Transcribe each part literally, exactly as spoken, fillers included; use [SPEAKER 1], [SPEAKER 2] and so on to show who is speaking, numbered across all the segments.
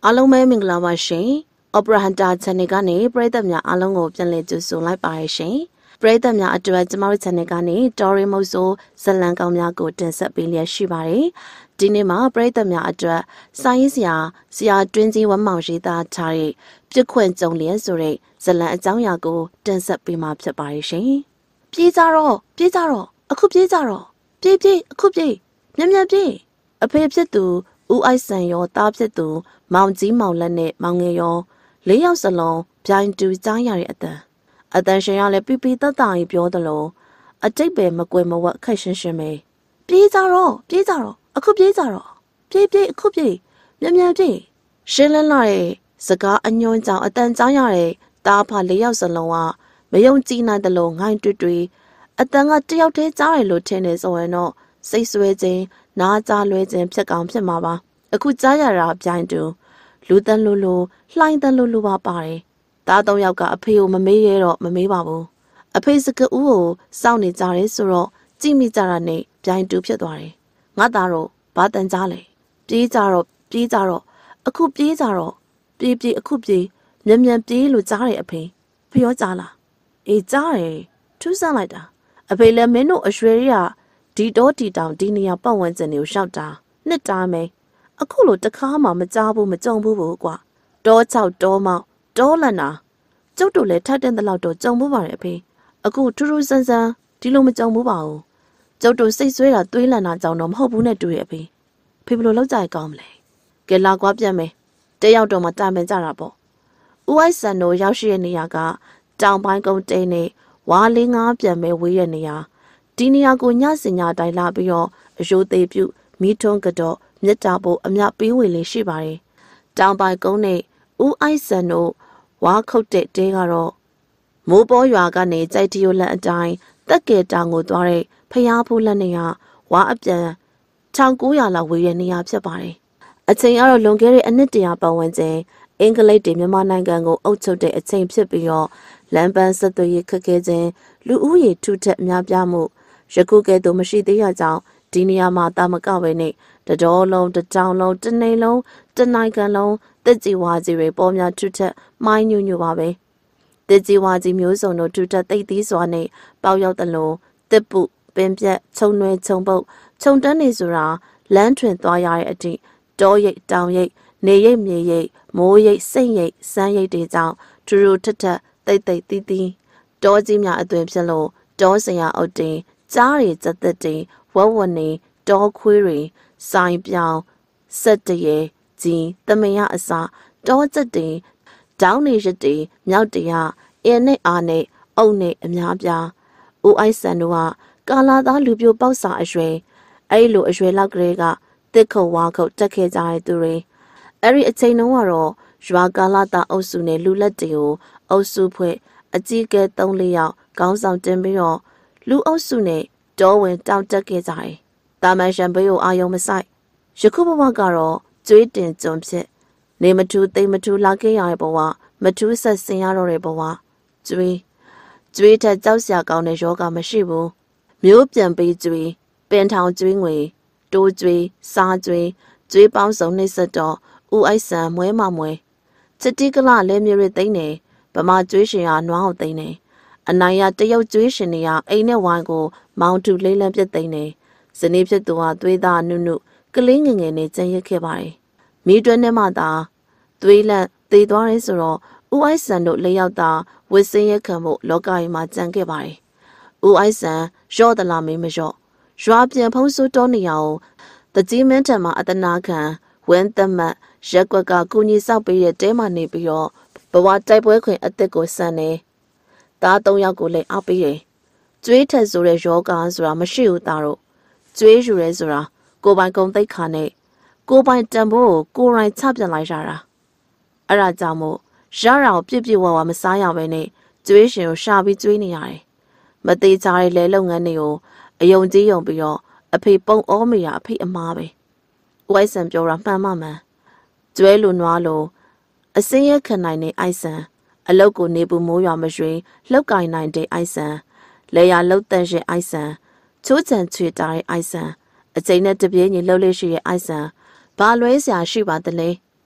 [SPEAKER 1] Along may mingla wa she, opera hanta chanegani, bread of ya along of the letter so like by she. Bread of ya address Maritanegani, Dory Moso, Salangamia go tensa bilia shibari. Dinima, bread of ya address, science ya, sia drinzy one moushi that tari, Piquent only as sore, Salan Zangyago, tensa bima by she. Pizarro, Pizarro, a coup Pizarro, Pippi, a coup de, Nyamya a pipsetu, u I send your tabsetu, Mount Zimau Lene, Mangayo, lay out salon, blind to Zayari at the. Attention, yale pipi the die pure the law. A take be Maguema what cation shime. Pizarro, Pizarro, a coup Pizarro, Pippi, a coup de, Nyamya de. Shillan Saga and yon down a dan Zayari, Dapa lay out salon, Mayon Tina the long hind to tree. A tanga deal te Zari lieutenants or no, say sweating, Naza Luizin Psagam Mama. A good Zayara behind you. Lutan Lulu, line the Lulu Bari. Dado Yaga appeal Mammy or Mammy Babu. A pace of oo, sounded Zari Suro, Jimmy Zarane, behind you Piedwari. Nadaro, Batan Zale. Pizarro, Pizarro, a coup Pizarro. Bibi a coupie, Nyam de Luzari a pay. Pio Zala. A Zari, two salada. A pay lemeno a shreya. Dee dotty down Dinia Bowens and you shout down. Net dame. A colo de kama mazabu mazombu gua. Dots out dorma, dolana. Zoto let tighten the loud zombu variape. A good true sansa, Dilo mazombu bao. Zoto say swella, duilana down hobune do yape. People look like gomle. Get la guapiame. Day out on my time and zarabo. Uisa no yashi and yaga. Down by go dane. Walling up yame we and ya. Dinia go nyasinya di labio, a show debut, meton gado, netabo, a map be willy shibari. Down by gone, u isano, wa cote degaro. Mobo yagane, zaitio let die, the get dango dore, payapu lania, wa up there. Tanguya la we and ya psabari. A say our longeri and nitia bowenze, Englate de Mamanangango, auto de a same psibio, Lamban Satoye Kakeze, Luuye two tep nyabiamu. Shakuke do mashi the yazao, Dinia mata magawene, the door low, the town low, the nalo, the nigan low, the ziwazi rebomya tuta, my new new wabe. The ziwazi muso no tuta they this one, bow out the low, the boot, bempia, tonwe tombo, tondani zura, lantern thoyai at it, door ye, down ye, nay ye, me ye, mo ye, say ye, san ye days out, true tata, they they didi. Door zimya at the epsalo, door say out day. Zari at the day, Wawane, dog query, sign biao, set the ye, zi, the mea asa, dog the day, down Asia day, meow dea, ene ane, one, and meabia. O I sanua, gala da lubio bausa ashray, ailu ashray la grega, thico wako, decades I dure. Eri atano, Jwagala da osune lula deo, o supwe, a zige only out, gauns out dembio. Lu osune, doorway down decades I. Damashambo ayo masai. Shakuba wagaro, tweetin zompsit. Name a two, they matu lagi iboa, matusa siaro reboa. Three. Three ted zausia gone yoga mashibu. Mupian be three, bent out dwingway. Do three, sa three, three pounds on this door, u I sam, way mamway. Titigala lemure dane, but my tuition are no dane. Anaya deo tuitionia, ain't a wango, mount to lay lamp dane. Senipse doa, duida nunu, clinging in it and yakebari. Midrenemada, duila, they dwaris ro, u I send lay out da, with say a camo, logai ma zankebari. U I send, show the lamy measure. Shrub the apostle doniao, the dementama at the naka, when the ma, shakwaga kuni sabi a dema nebio, but what type working at the go sunny. Da don't ya go lay up ye. Three tesure yoga zra mashu daro. Three jurezura, go by gom they cane. Go by dambo, go right tabian like jara. Arazamo, Shara, Pipiwa, Messiah vene, tuition shall be twinny eye. But they tie lay long and neo, a young deal bio, a people or me a pay a marby. Why some your mamma? Duelu noalo, a senior canine isa. A local nebu moya majri, lokai nine day isa. Laya lotange isa. Two ten two die isa. A tainer to be any lowly she isa. Balways ya shiba the lay.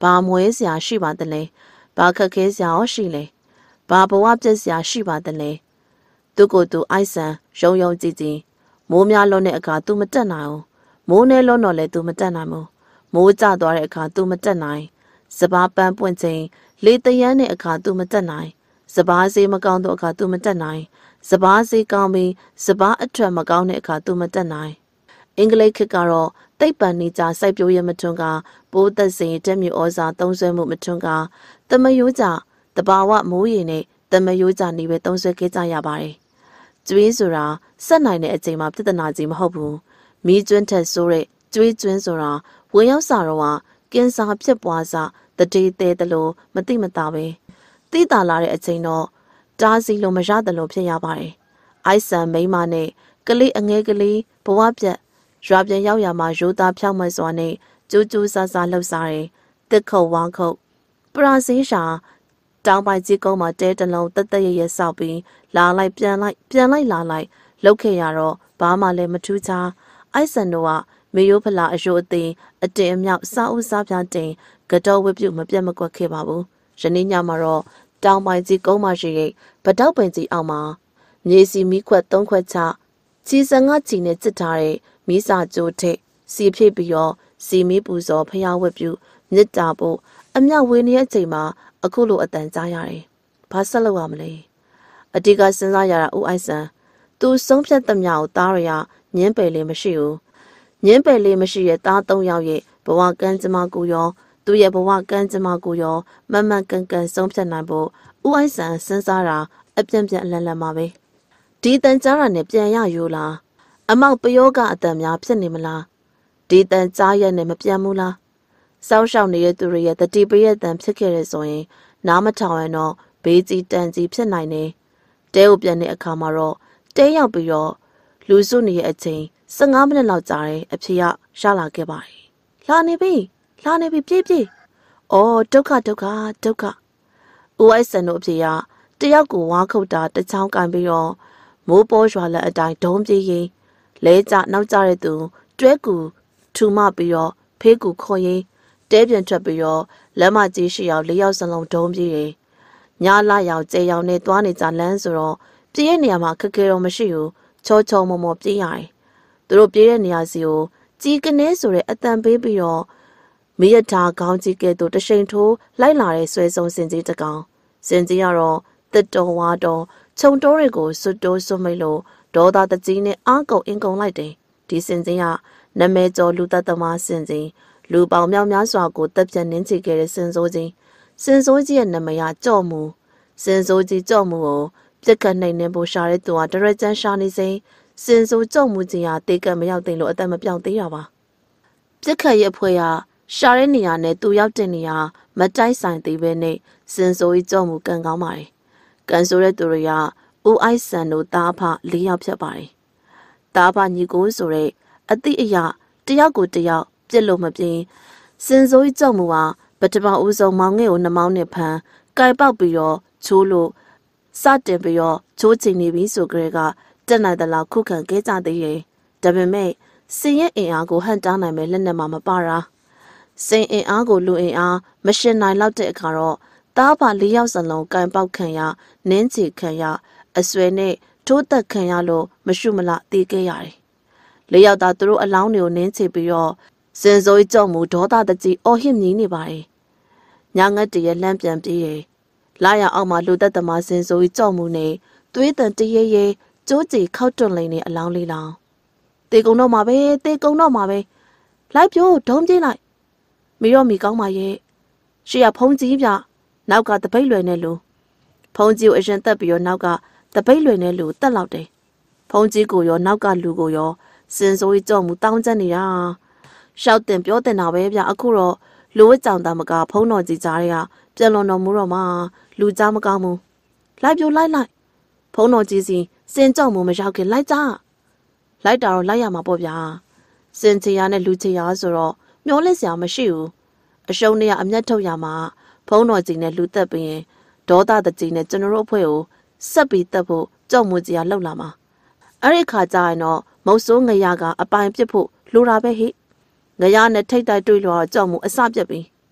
[SPEAKER 1] ဘာမွေးစရာရှိပါသလဲဘာခက်ခဲစရာရှိလဲဘာဘဝပြည့်စရာရှိပါသလဲသူကိုယ်သူအိုက်ဆန်ယုံယုံကြည်ကြည်မိုးများလွန်တဲ့အခါ तू မတက်နိုင်ဘူးမိုးနဲ့လွန်တော့လဲ तू မတက်နိုင်ဘူးမိုးကျသွားတဲ့အခါ तू မတက်နိုင်စဘာပန်းပွင့်ချိန်လေတရမ်းတဲ့အခါ तू မတက်နိုင်စဘာစေးမကောင်းတဲ့အခါ तू မတက်နိုင်စဘာစေးကောင်းပြီးစဘာအထွက်မကောင်းတဲ့အခါ तू မတက်နိုင်အင်္ဂလိပ်ခေတ်ကတော့တိတ်ပန်နေကြစိုက်ပျိုးရမထွန်းကပိုးသက်စင်တက်မြဩဇာသုံးဆွဲမှုမထွန်းကတမယိုးကြတဘာဝမိုးရည်နဲ့တမယိုးကြနေပဲသုံးဆွဲခဲ့ကြရပါတယ်ကျွေးဆိုတာစက်နိုင်တဲ့အချိန်မှာပြဿနာကြီးမဟုတ်ဘူးမီးကျွန်းထက်ဆိုးတဲ့ကျွေးကျွန်းဆိုတာဝင်ရောက်စာတော့ကကင်ဆာဖြစ်ပွားစာတတိသေးတယ်လို့မသိမသာပဲသိတာလာတဲ့အချိန်တော့တားစီလို့မရတယ်လို့ဖြစ်ရပါတယ်အိုက်ဆန်မိန်းမနဲ့ကလေးအငယ်ကလေးဘဝပြတ်ရွာပြန်ရောက်ရမှာရိုးသားဖြောက်မှတ်စွာနဲ့ကြိုးကြိုးဆာဆာလှုပ်ရှားတယ်တစ်ခုတ်ဝမ်းခုတ်ပရာစင်းရှာတောင်ပိုက်ကြီးကုန်းမှာတဲတလုံးတက်တက်ရရဆောက်ပြီးလာလိုက်ပြန်လိုက်ပြန်လိုက်လာလိုက်လှုပ်ခဲ့ရတော့ဘာမှလည်းမထူးခြားအိုက်ဆန်တို့ကမေယိုးဖလာအယိုးအသေးအတင်အမြောက်စားဦးစားပြားတင်ကတော့ဝစ်ပြုတ်မပြတ်မကွက်ခဲ့ပါဘူးယနေ့ညမှာတော့တောင်ပိုက်ကြီးကုန်းမရှိတဲ့ဗတောက်ပင်ကြီးအောက်မှာမြေစီမီးခွက်သုံးခွက်ချချီစငါချီနဲ့စစ်ထားတဲ့မီးစာကြိုးထိပ်စီဖြစ်ပြီးတော့စီမီးပူဇော်ဖျားဝတ်ပြုမြစ်တာဖို့အမြောက်ဝင်းနေတဲ့အချိန်မှာအခုလိုအတန်ကြားရတယ်။ဘာဆက်လုပ်ရမလဲ။အတိကစဉ်းစားရတာဦးအိုက်ဆန်သူဆုံးဖြတ်သမျှကိုသားရရညင်းပယ်လေးမရှိဘူး။ညင်းပယ်လေးမရှိရဲ့သားသုံးယောက်ရဲ့ဘဝကံကြမ္မာကိုရောသူရဲ့ဘဝကံကြမ္မာကိုရောမမှန်ကန်ကန်ဆုံးဖြတ်နိုင်ဖို့ဦးအိုက်ဆန်စဉ်းစားတာအပြန့်ပြန့်အလန့်လန့်ပါပဲ။ဒီတန်ကြားရနဲ့ပြန်ရယူလား။အမောက်ပယောကအတန်များဖြစ်နေမလားဒီတန်ကြားရက်နဲ့မပြန်ဘူးလားစောင်းရှောက်နေတဲ့သူတွေရဲ့တတိပရိယတန်ဖြစ်ခဲ့ရဆိုရင်နားမထောင်ရင်တော့ဘေးကြီးတန်ကြီးဖြစ်နိုင်တယ်တဲကိုပြန်တဲ့အခါမှာတော့တဲရောက်ပြီးတော့လူစုနေရဲ့အချိန်ဆယ့်ငါးမိနစ်လောက်ကြာတယ်အဖေကရှာလာခဲ့ပါတယ်လာနေပြီလာနေပြီပြေးပြေးအော်ဒုက္ခဒုက္ခဒုက္ခဦးအိုက်ဆန်တို့အဖေကတယောက်ကိုဝါခုတ်တာတချောင်းကန်ပြီးတော့မိုးပေါ်ရွာလက်အတိုင်းဒုံးပြေးရင်လဲကြနောက်ကြတဲ့သူတွဲကူထူမပြီးတော့ဖေးကူခေါ်ရင်တဲပြန်ထွက်ပြီးတော့လက်မကြီးရှိအောင်လေးယောက်စလုံးဒုံးပြေးတယ်။ညလာရောက်ကျဲရောင်နဲ့သွားနေကြလမ်းဆိုတော့ပြေးတဲ့နေရာမှာခက်ခဲတော့မရှိဘူး။ချောချောမောမောပြေးရတယ်။သူတို့ပြေးတဲ့နေရာစီကိုကြီးကနေဆိုတဲ့အတန်ပေးပြီးတော့မိရထားခေါင်းကြီးကဲ့သို့တရှိန်ထိုးလိုက်လာတဲ့ဆွဲဆုံးစင်ကြီးတကောင်စင်ကြီးကတော့တစ်တော်ဝါတော်ခြုံတိုးတွေကိုစွတ်တိုးစွတ်မိတ်လို့ဒေါသတကြီးနဲ့အားကုန်အင်ကုန်လိုက်တယ်ဒီစင်ကြီးကနမဲကျော်လူသက်သမားစင်ကြီးလူပေါင်းများများစွာကိုတက်ပြတ်နင်းချခဲ့တဲ့စင်စိုးကြီးစင်စိုးကြီးရဲ့နမရကြော့မှုစင်စိုးကြီးကြော့မှုကိုပြက်ခတ်နိုင်နေဖို့ရှာတဲ့သူကဒရက်ကျန်ရှာနေစဉ်စင်စိုးကြော့မှုကြီးဟာတေကတ်မရောက်သိလို့အသက်မပြောင်းသေးရပါပြက်ခတ်ရဲ့အဖွဲ့ကရှာတဲ့နေရာနဲ့သူရောက်တဲ့နေရာမတိုက်ဆိုင်သေးပဲနဲ့စင်စိုးကြီးကြော့မှုကန်ကောင်းပါတယ်ကန်ဆိုတဲ့သူတွေကဦးအိုက်ဆန်တို့တားဖလေးယောက်ဖြစ်ပါတယ်တားဖညီကိုဆိုတဲ့အသည့်အရာတယောက်ကိုတယောက်ပြစ်လို့မပြင်းစင်စိုးကြီးကြောက်မှုဟာပထမဦးဆုံးမောင်ငယ်ကိုနှမောင်းနဲ့ဖမ်းကြိုက်ပေါက်ပြီးတော့ချိုးလို့စတင်ပြီးတော့ချိုးချင်နေပြီဆိုကြတဲ့ကတက်နိုင်တဲ့လောက်ခုခံခဲ့ကြသေးတယ်ဒါပေမဲ့စင်ရဲ့အင်အားကိုဟန်တားနိုင်မဲ့လက်နက်မှမပါတာစင်အင်အားကိုလူအင်အားမရှင်နိုင်လောက်တဲ့အခါတော့တားပါလေးယောက်စလုံးကြိုက်ပေါက်ခံရနင်းချီခံရအဆွဲနဲ့ထိုးသက်ခံရလို့မရှုမလတေးခဲ့ရတယ်လေးယောက်သားသူတို့အလောင်းတွေကိုနင်းချပြီးတော့စင်စိုးကြောက်မှုဒေါသတကြီးအော်ဟစ်မြည်နေပါတယ်။ညငတ်တရလှမ်းပြန်ပြေးတယ်။လာရအောင်မှလူသက်သမားစင်စိုးကြောက်မှုနဲ့သွေးတန်တရဲရဲကျိုးကြေခောက်တွန့်လိမ့်နေအလောင်းလေးလောင်။တေကုံတော့မှာပဲတေကုံတော့မှာပဲလိုက်ပြိုးဒုံးပြေးလိုက်မီရောမီကောင်းပါရဲ့ရှေ့ကဖုံးကြီးပြနောက်ကတပိတ်လွယ်နဲ့လူဖုံးကြီးကိုအရင်တက်ပြီးတော့နောက်ကတပိတ်လွယ်နဲ့လူတက်လောက်တယ်။ဖုံးကြီးကိုရောနောက်ကလူကိုရောစင်စိုးကြောက်မှုတောင်းကျနေတာရှောက်တင်ပြောတင်တာပဲဗျအခုတော့လူဝတ်ကြောင်သားမကဖုံးတော်ကြီးကြားတွေကပြန်လွန်တော်မူတော့မှလူကြားမကောင်းဘူးလိုက်ပြိုလိုက်လိုက်ဖုံးတော်ကြီးစီစင်ကြောက်မှုမရောက်ခင်လိုက်ကြလိုက်တာတော့လိုက်ရမှာပေါ့ဗျာစင်ချီယာနဲ့လူချီယာဆိုတော့မျောလက်စရာမရှိဘူးအရှုံးတွေကအမျက်ထုတ်ရမှာဖုံးတော်ကြီးနဲ့လူသက်ပြီးရင်ဒေါသတကြီးနဲ့ကျွန်တော်တို့အဖွဲ့ကိုဆက်ပြီးတက်ဖို့ကြောက်မှုကြီးကလှုပ်လာမှာအဲ့ဒီခါကျရင်တော့မုတ်ဆိုးငရကအပိုင်ပြစ်ဖို့လိုတာပဲဟိငရနဲ့ထိတ်တိုက်တွေ့လို့ကြောက်မှုအစပြက်ပြီး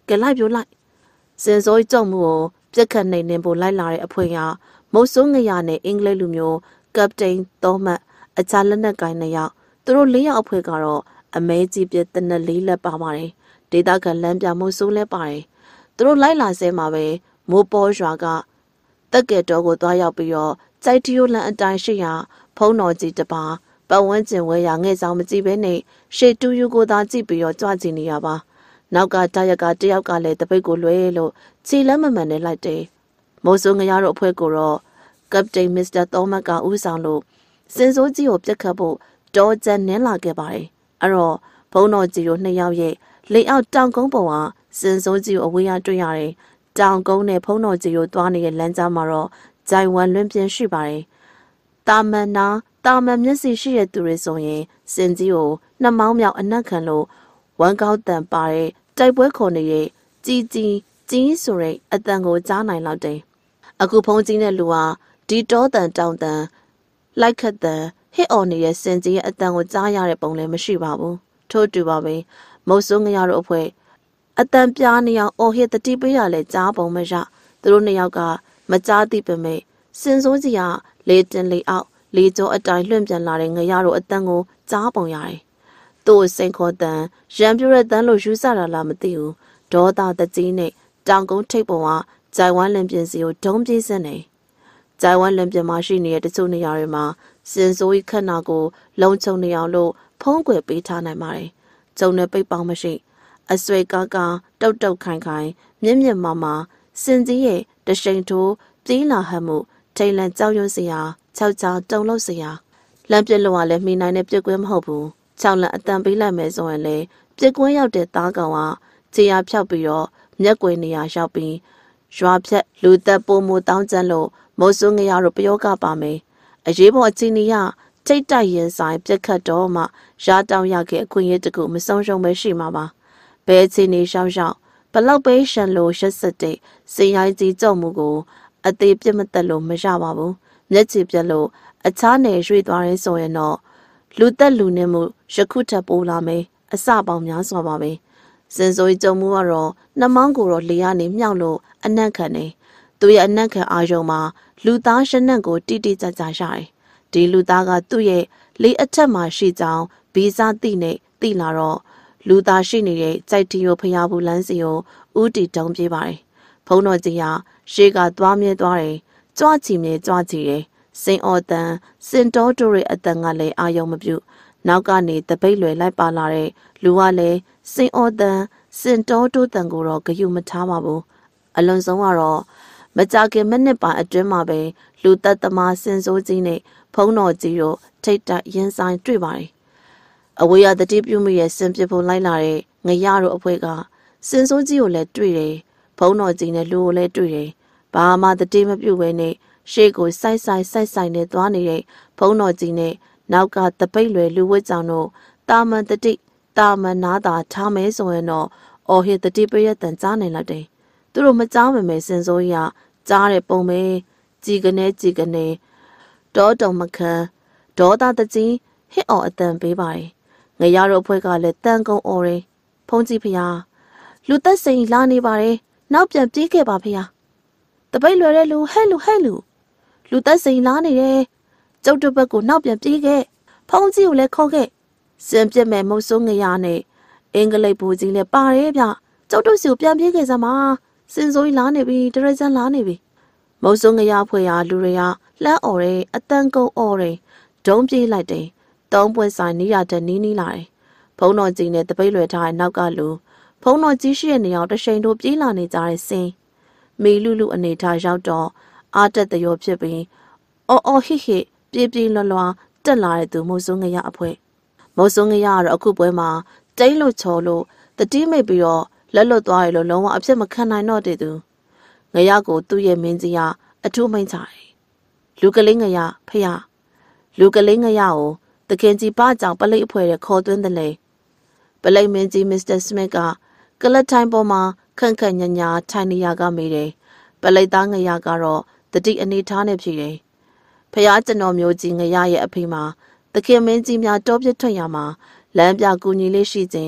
[SPEAKER 1] ကဲလိုက်ပြလိုက်စင်စိုးကြုံမှုကိုပြက်ခတ်နေနေပို့လိုက်လာတဲ့အဖွင့်ရမုတ်ဆိုးငရနဲ့အင်္ဂလိပ်လူမျိုးကပတိန်သောမတ်အခြားလက်နက်ကိုင်နှစ်ယောက်သူတို့လေးယောက်အဖွင့်ကတော့အမဲကြီးပြတနက်လေးလက်ပါပါတယ်ဒေတာကလမ်းပြမုတ်ဆိုးလဲပါတယ်သူတို့လိုက်လာစဲမှာပဲမိုးပေါ်ရွာကတက်ကဲတော်ကိုသွားရောက်ပြီးတော့စိုက်တီယိုလန်အတိုင်းရှိရာဖုံးတော်ကြီးတပါပတ်ဝန်းကျင်ဝဲရငဲ့ဆောင်မကြည့်ဘဲနဲ့ရှေတူယူကိုသာကြည့်ပြီးတော့ကြွကြည့်နေရပါနောက်ကတရက်ကတယောက်ကလည်းတပိတ်ကိုလွဲလို့ခြေလက်မမှန်နဲ့လိုက်တယ်မိုးစိုးငရတို့အဖွဲ့ကိုတော့ကပတိန်မစ္စတာသောမတ်ကဦးဆောင်လို့စင်စိုးကြီးကိုပြက်ခတ်ဖို့တောကျန်နင်းလာခဲ့ပါတယ်အဲ့တော့ဘုံတော်ကြီးတို့နှစ်ယောက်ရဲ့လေအောက်တောင်ကုန်းပေါ်ကစင်စိုးကြီးကိုအဝေးရတွေ့ရတယ်တောင်ကုန်းနဲ့ဘုံတော်ကြီးတို့သွားနေတဲ့လမ်းကြားမှာတော့ဂျိုင်ဝမ်လွင်ပြင်းရှိပါတယ်တာမန်နာတာမန်မျက်စိရှိတဲ့သူတွေဆိုရင်စင်ကြီးကိုနှစ်မောင်းမြောက်အနက်ခံလို့ဝမ်ကောက်တန်ပါတဲ့တိုက်ပွဲခေါ်နေတဲ့ကြီးကြီးကြီးဆိုတဲ့အတန်ကိုကြားနိုင်လောက်တယ်အခုဖုံးကြီးတဲ့လူဟာဒီတောတန်တောင်တန်လိုက်ခတ်တန်ဟစ်အော်နေတဲ့စင်ကြီးရဲ့အတန်ကိုကြားရတဲ့ပုံလည်းမရှိပါဘူးထို့တူပါပဲမုတ်ဆိုးငရတို့အဖွဲ့အတန်ပြားနေအောင်အော်ဟစ်တတိပေးရလဲကြားပုံမရသူတို့နှစ်ယောက်ကမကြားသိပေမဲ့စင်စိုးကြီးကလေတင်လေအောက်လေကျော်အတိုင်းလွင့်ပြန်လာတဲ့ငရတို့အတန်ကိုကြားပုံရတယ်သူ့စိန်ခေါ်တန်ရံပြူတဲ့တန်လို့ယူဆတာလားမသိဘူးဒေါသတကြီးနဲ့တောင်ကုန်းထိပ်ပေါ်ကဂျိုင်ဝမ်လင်ပြင်စီကိုဒုံပြေးစင်းနေဂျိုင်ဝမ်လင်ပြင်မှာရှိနေတဲ့တချို့နေရာတွေမှာစင်စိုးကြီးခက်နာကိုလုံချုံနေအောင်လို့ဖုံးကွယ်ပေးထားနိုင်ပါတယ်ကျုံနဲ့ပိတ်ပေါင်းမရှိအဆွေကားကားတုတ်တုတ်ခိုင်ခိုင်မြင့်မြင့်မာမာစင်ကြီးရဲ့တရှိန်ထိုးပြေးလာဟမှုထိန်လန့်ကြောက်ရွံ့စရာခြောက်ချာတုံလို့စရာလမ်းပြက်လို့ကလည်းမိနိုင်တဲ့ပြက်ကွင်းမဟုတ်ဘူးခြောက်လန့်အတန်ပေးလိုက်မယ်ဆိုရင်လေပြက်ကွင်းရောက်တဲ့သားကောင်ကခြေရဖြောက်ပြီးတော့မျက်ကွယ်နေရာရောက်ပြီးရွာဖြက်လူသက်ပိုမိုတောင်းကျမ်းလို့မိုးစိုးငရတို့ပယောကပါမယ်အရေးပေါ်အချင်းကြီးကထိတ်တိုက်ရင်ဆိုင်ပြက်ခတ်တော့မှရာတောင်းရခဲ့အခွင့်အရေးတကူမဆုံးရှုံးပဲရှိမှာပါဘဲချင်းနေရှောက်ရှောက်ဘလောက်ပဲရှန်လို့ရက်စက်တဲ့စင်ရိုင်းကြီးကြောက်မှုကိုအသေးပြစ်မသက်လို့မရပါဘူးမျက်ခြေပြက်လို့အခြားနယ်ရွှေ့သွားရဲဆိုရင်တော့လူသက်လူနေမှုယခုထပ်ပိုးလာမယ်အစပေါင်းများစွာပါပဲစင်စိုးကြုံမှုကတော့နှမောင်းကိုတော့လေကနေမြောက်လို့အနက်ခံနေသူရဲ့အနက်ခံအာယုံမှာလူသားရှနက်ကိုတိတိကျကျရတယ်ဒီလူသားကသူ့ရဲ့လေအထက်မှာရှိကြောင်းဗီဇတိနဲ့သိလာတော့လူသားရှိနေတဲ့ကြိုက်တီယိုဖျားဘူးလမ်းစီကိုဥတီတုံးပြေးပါတယ်ဖုံးတော်ကြီးကရှေးကသွားမြဲသွားတယ်ကြွချီမြဲကြွချီတယ်စင်အော်တန်စင်တော်တို့ရဲ့အတန်ကလည်းအာယုံမပြုနောက်ကနေတပိတ်လွယ်လိုက်ပါလာတဲ့လူကလည်းစင်အော်တန်စင်တော်တို့တန်ကိုတော့ဂယုမထားပါဘူးအလွန်ဆုံးကတော့မကြခင်မိနစ်ပါအတွင်းမှာပဲလူသက်သမားစင်စိုးကြီးနဲ့ဖုံးတော်ကြီးတို့ထိတ်တိုက်ရင်ဆိုင်တွေ့ပါတယ်အဝေးရတတိပြုမိရဲ့စင်ပြဖို့လိုက်လာတဲ့ငရတို့အဖွဲ့ကစင်စိုးကြီးကိုလည်းတွေ့တယ်ဖုံးတော်ကြီးနဲ့လူကိုလည်းတွေ့တယ်ဘာမှတတိမပြုတ်ဘဲနဲ့ရှေ့ကိုစိုက်ဆိုင်စိုက်ဆိုင်နဲ့သွားနေတဲ့ဖုံးတော်ကြီးနဲ့နောက်ကတပိတ်လွယ်လူဝတ်ကြောင်တို့တာမန်တတိတာမန်နာတာထားမဲဆိုရင်တော့အော်ဟစ်တတိပရတန်ကြားနိုင်လောက်တယ်သူတို့မကြားမမယ်စင်စိုးကြီးကကြားတဲ့ပုံပဲကြည်ကနေကြည်ကနေဒေါတုံမခန်းဒေါသတကြီးဟစ်အော်အတန်ပေးပါတယ်ငရတို့အဖွဲ့ကလည်းတန်ကုံအော်တယ်ဖုံးကြီးဖျားလူသက်စိန်လာနေပါတယ်နောက်ပြန်ပြေးခဲ့ပါဖျားတပိတ်လွယ်တဲ့လူဟဲ့လူဟဲ့လူလူသက်စိန်လာနေတယ်ကျုပ်တို့ဘက်ကိုနောက်ပြန်ပြေးခဲ့ဖုံးကြီးကိုလည်းခေါ်ခဲ့စင်ပြက်မဲ့မုတ်ဆိုးငရနဲ့အင်္ဂလိပ်ဘူကြီးလည်းပါတယ်ဗျကျုပ်တို့စီကိုပြန်ပြေးခဲ့စမ်းပါစင်စိုးကြီးလာနေပြီတရဇန်လာနေပြီမုတ်ဆိုးငရဖွဲ့ရလူတွေကလှမ်းអော်တယ်အတန်ကုန်អော်တယ်ဒုံးပြေးလိုက်တယ်သုံးပွင့်ဆိုင်နေရတဲ့နီးနီးလာတယ်ဖုံးတော်ကြီးနဲ့တပိတ်လွယ်ထားတဲ့နောက်ကလူဖုံးတော်ကြီးရှိတဲ့နေရာတရှိန်တို့ပြေးလာနေကြတဲ့စင်မီလူလူအနေထားရောက်တော့အာတက်တရောဖြစ်ပြီးအော်အော်ဟိဟိပြေးပြေးလွှလွှာတက်လာတဲ့သူမုတ်ဆိုးငရအဖွဲမုတ်ဆိုးငရကတော့အခုပွဲမှာတိတ်လို့ချော်လို့တတိမိတ်ပြီးတော့လက်လွတ်သွားရလို့လုံးဝအဖြစ်မခံနိုင်တော့တဲ့သူငရကိုသူ့ရဲ့မင်းကြီးကအထူးမိန်ချတယ်လူကလေးငရဖျားလူကလေးငရကိုတခင်ကြီးပကြောင်ပလိတ်အဖွဲတဲ့ခေါ်သွင်းတယ်လေပလိတ်မင်းကြီးမစ္စတာစမစ်ကကလတ်ထိုင်ပေါ်မှာခန့်ခန့်ညာညာထိုင်နေရကမေးတယ်ပလိတ်သားငရကတော့တတိအနေထားနဲ့ဖြေတယ်ဖျားကျွန်တော်မျိုးကြီးငရရဲ့အဖေမှာတခင်မင်းကြီးများတောပြထွက်ရမှာလမ်းပြကူညီလေးရှိခြင်းဖ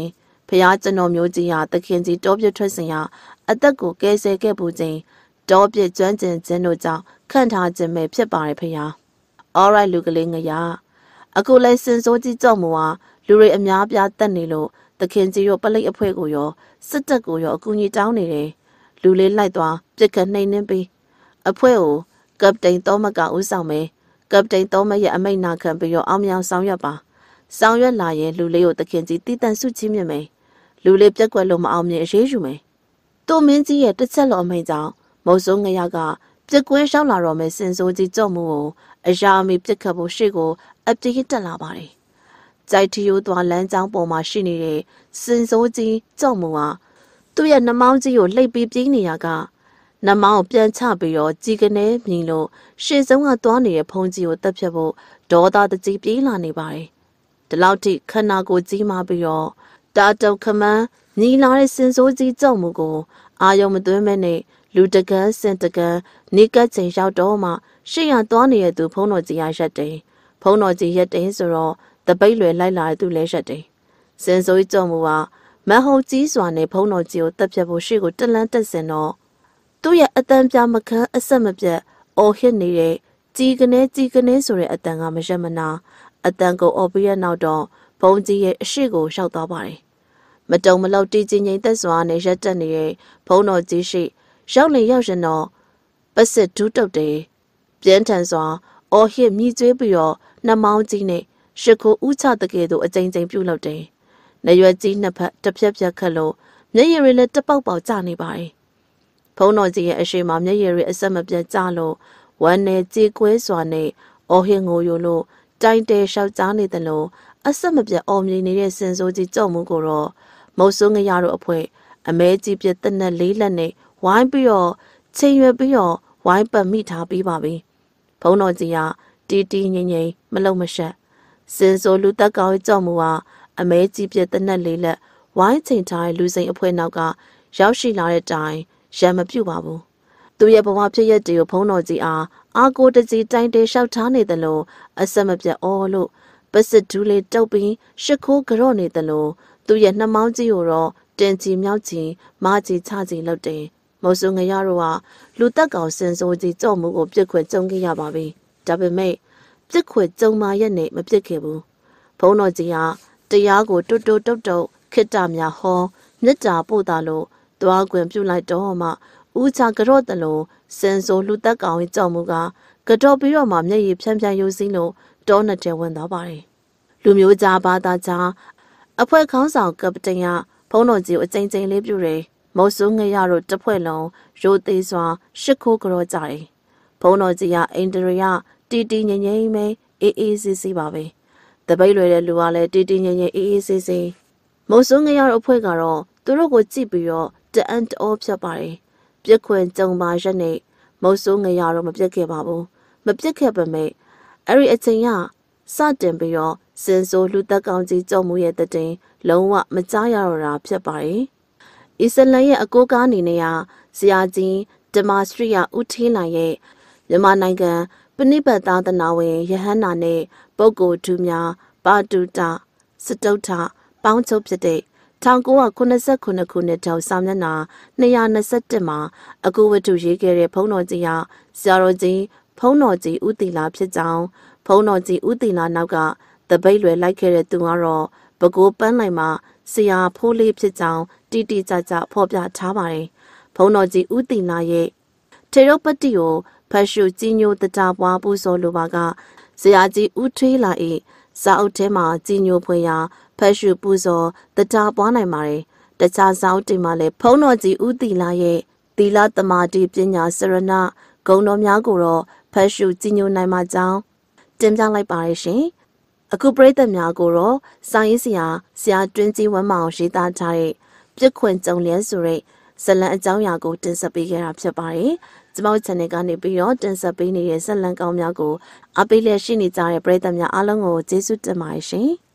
[SPEAKER 1] ရားကျွန်တော်မျိုးကြီးဟာသခင်ကြီးတောပြစ်ထွက်စဉ်ဟာအသက်ကိုကယ်ဆယ်ခဲ့ပူခြင်းတောပြစ်ကျွမ်းကျင်ခြင်းတို့ကြောင့်ခန့်ထားခြင်းပဲဖြစ်ပါတယ်ဖရား Alright လူကလေးငရာအခုလဲစင်စိုးကြီးကြောက်မှုဟာလူတွေအများပြားတက်နေလို့သခင်ကြီးတို့ပလိတ်အဖွဲကိုရောစစ်တပ်ကိုရောအကူအညီတောင်းနေတယ်လူလေးလိုက်သွားပြစ်ခတ်နှိမ်နှင်းပြီးအဖွဲကိုကပတိန်သောမကဦးဆောင်မယ်ကပတိန်သောမရဲ့အမိန့်နာခံပြီးတော့အောင်မြောင်ဆောင်ရွက်ပါဆောင်ရွက်လာရင်လူလေးကိုသခင်ကြီးတည်တံ့ဆုချီးမြှင့်မယ်လူလေးပြက်ကွက်လို့မအောင်မြင်အရေးယူမယ်သူ့မင်းကြီးရဲ့တစ်ချက်လောအမိန့်ကြောင့်မုတ်ဆိုးငရကပြက်ကွဲရှောက်လာတော့မယ်စင်စိုးကြီးကြော့မှုကိုအရာအမီပြက်ခတ်ဖို့ရှေ့ကိုအပြည့်တက်လာပါတယ်ကြိုက်ထီယိုးသွားလမ်းကြောင်းပေါ်မှာရှိနေတဲ့စင်စိုးကြီးကြော့မှုဟာသူ့ရဲ့နှမောင်းကြီးကိုလှိပ်ပြီးပြေးနေရကနှမောင်းကိုပြန်ချပြီးတော့ကြီးကနေမြင်လို့ရှေ့ဆုံးကသွားနေတဲ့ဖုံးကြီးကိုတက်ဖြတ်ဖို့ဒေါသတကြီးပြေးလာနေပါတယ်ဒီလောက်ထိခန္ဓာကိုယ်ကြီးမာပြီးတော့တာတုံခမန်းညီလာတဲ့စင်စိုးကြီးကြော့မှုကိုအာယုံမသွင်းမဲနဲ့လူတကန်းစင်တကန်းနေကချိန်ရောက်တော့မှရှေ့ရသွားနေတဲ့သူဖုံးတော်ကြီးရရက်တယ်ဖုံးတော်ကြီးရက်တယ်ဆိုတော့တပိတ်လွယ်လိုက်လာတဲ့သူလဲရက်တယ်စင်စိုးကြီးကြော့မှုကမဟုတ်ကြီးစွာနဲ့ဖုံးတော်ကြီးကိုတက်ဖြတ်ဖို့ရှေ့ကိုတက်လန်းတက်စင်တော့သူ့ရဲ့အတန်ပြမခန်းအဆက်မပြတ်အော်ဟစ်နေတဲ့ကြီးကနေကြီးကနေဆိုတဲ့အတန်ကမရမနာအတန်ကိုအော်ပြီးရနောက်တော့ဘုံကြီးရဲ့အရှိကိုရှောက်သွားပါတယ်မတုံမလောက်တီးချင်းငိမ့်သက်စွာနဲ့ရက်တက်နေတဲ့ဘုံတော်ကြီးရှိရောက်လင်ရောက်ရင်တော့ပစစ်ဒူးတုတ်တယ်ပြင်းထန်စွာအော်ဟစ်မြည်ကျွေးပြီးတော့နှမောင်းကြီးနဲ့ရှစ်ခိုးဥချတကယ်တို့အကြိမ်ကြိမ်ပြုတ်လောက်တယ်။နေရွယ်ကြီးနှစ်ဖက်တစ်ဖြက်ဖြက်ခတ်လို့မျက်ရည်တွေလည်းတပေါက်ပေါက်ကျနေပါတယ်။ဘုံတော်ကြီးရဲ့အရှိမမျက်ရည်တွေအဆက်မပြတ်ကျလို့ဝမ်းနဲ့ကြေကွဲစွာနဲ့အော်ဟစ်ငိုယိုလို့တိုင်တဲလျှောက်ကြားနေတယ်လို့အဆက်မပြတ်အော်မြင်နေတဲ့စင်စိုးကြီးကြော့မှုကိုတော့မုတ်ဆိုးငရတို့အဖွဲအမဲကြီးပြတဲ့နဲ့လေးလက်နဲ့ဝိုင်းပြီးတော့ချိန်ရွယ်ပြီးတော့ဝိုင်းပတ်မိထားပြီးပါပြီဘုံတော်ကြီးကတီတီငိမ့်ငိမ့်မလုံမရှက်စင်စိုးလူတက်ကောင်ကြော့မှုကအမဲကြီးပြတဲ့နဲ့လေးလက်ဝိုင်းချိန်ထားတဲ့လူစိန်အဖွဲနောက်ကရောက်ရှိလာတဲ့တိုင်ရံမပြုတ်ပါဘူးသူရဲ့ဘဝဖြစ်ရက်တွေကိုဘုံတော်ကြီးအားအာကိုတကြီးတိုင်တေလျှောက်ထားနေတယ်လို့အဆက်မပြတ်အော်လို့ပစစ်ဒူးလေးတုပ်ပြီးရှစ်ခိုးကြော့နေတယ်လို့သူရဲ့နှမောင်းကြီးကိုတော့တင်ချီမြောက်ချီမာချီချချီလောက်တယ်မုတ်ဆိုငရတို့ဟာလူတက်ကောင်စင်စိုးကြီးကြော့မှုကိုပြစ်ခွက်ကြုံခဲ့ရပါပြီဒါပေမဲ့ပြစ်ခွက်ကြုံမာရက်နဲ့မပြစ်ခဲ့ဘူးဘုံတော်ကြီးဟာတရားကိုတွတ်တွတ်တုတ်တုတ်ခိတ္တများဟောမြစ်တာပို့တာလို့သွားခွင့်ပြုလိုက်တော့မှဦးချကြော့တယ်လို့စင်စိုးလူတက်ကောင်ကြော့မှုကကြော့ပြီးတော့မှမျက်ရည်ဖြန်းဖြန်းရိုးစင်းလို့တောနှစ်တဲဝင်သွားပါတယ်လူမျိုးကြားဘာသာကြားအဖွဲခေါင်းဆောင်ကပတိန်ကဘုံတော်ကြီးကိုအကြိမ်ကြိမ်လေးပြုတယ်မုတ်ဆိုးငရတို့တစ်ဖွဲ့လုံးရိုသေးစွာရှစ်ခိုးကြောကြတယ်ဘုံတော်ကြီးကအိန္ဒြေယတီတီငိမ့်ငိမ့်မဲအေးအေးဆေးဆေးပါပဲတပိတ်လွယ်တဲ့လူကလည်းတီတီငိမ့်ငိမ့်အေးအေးဆေးဆေးမုတ်ဆိုးငရတို့အဖွဲ့ကတော့သူတို့ကိုကြည့်ပြီးတော့တအန်တောဖြတ်ပါတယ်ပြက်ခွင်ကြုံပါရက်နဲ့မုတ်ဆိုးငရတို့မပြက်ခဲ့ပါဘူးမပြက်ခဲ့ပါမဲ့အဲ့ဒီအချိန်ကစတင်ပြီးတော့စင်စိုးလူသက်ကောင်ကြီးကြော့မှုရဲ့တဲ့တင်လုံးဝမကြားရတော့တာဖြစ်ပါတယ်အစ္စလမ်ရဲ့အကိုကားအနေနဲ့ဆရာကြီးဒမာစထရီယာဦးထင်းနိုင်ရဲ့မြန်မာနိုင်ငံပဏိပတ်သားသနာဝင်ယဟန္နာနဲ့ပုဂ္ဂိုလ်ထူးများပါတုတစတုထပေါင်းချုပ်ဖြစ်တဲ့၁၉၉၇ခုနှစ်ထောင်စာမျက်နှာ၂၂၁မှာအကူဝတ္ထုရေးခဲ့တဲ့ဘုန်းတော်ကြီးဟာဆရာတော်ကြီးဘုန်းတော်ကြီးဦးတီလာဖြစ်ကြောင်းဘုန်းတော်ကြီးဦးတီလာနောက်ကတပိတ်လွယ်လိုက်ခဲ့တဲ့သူကတော့ပဲခူးပန်းလိုက်မှာဆရာဖိုးလေးဖြစ်ကြောင်းတိတိကျကျဖော်ပြထားပါတယ်ဘုန်းတော်ကြီးဦးတီလာရဲ့ထေရုပတ္တိကိုဖတ်ရှုကြီးညိုတတာပွားပူဇော်လိုပါကဆရာကြီးဦးထွေးလာ၏စာအုပ်ထဲမှာကြီးညိုဖွယ်ရာဖတ်ရှုပူဇော်တတာပွားနိုင်ပါတယ်တခြားစာအုပ်တွေမှာလည်းဘုန်းတော်ကြီးဦးတီလာရဲ့သီလသမာဓိပညာစရဏဂုဏ်တော်များကိုတော့ဖတ်ရှုကြီးညိုနိုင်မှာကြောင်းတင်ပြလိုက်ပါရရှင်အခုပရိသတ်များကိုတော့စာရေးဆရာဆရာတွင်းကြီးဝမ်းမောင်ရေးသားထားတဲ့ပြစ်ခွင်ကြုံလျက်ဆိုတဲ့ဇလံအကြောင်းအရာကိုတင်ဆက်ပေးခဲ့တာဖြစ်ပါတယ်။ကျွန်မတို့ channel ကနေပြီးတော့တင်ဆက်ပေးနေတဲ့ဇလံကောင်းများကိုအားပေးလျက်ရှိနေကြတဲ့ပရိသတ်များအားလုံးကိုကျေးဇူးတင်ပါတယ်ရှင်။